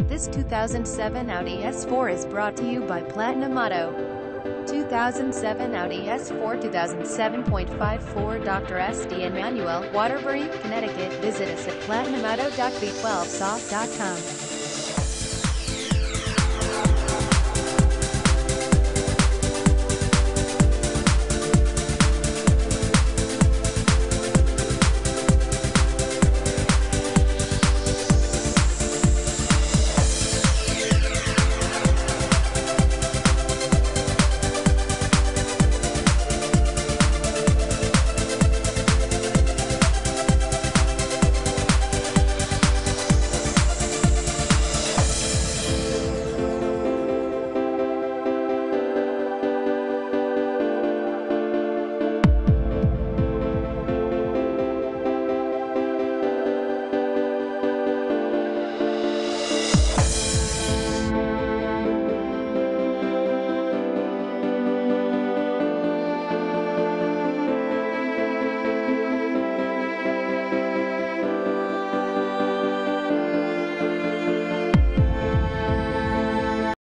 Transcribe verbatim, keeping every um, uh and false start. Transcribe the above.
This two thousand seven Audi S four is brought to you by Platinum Auto. two thousand seven Audi S four two thousand seven point five four Doctor S D Emmanuel, Waterbury, Connecticut. Visit us at platinum auto dot b twelve soft dot com.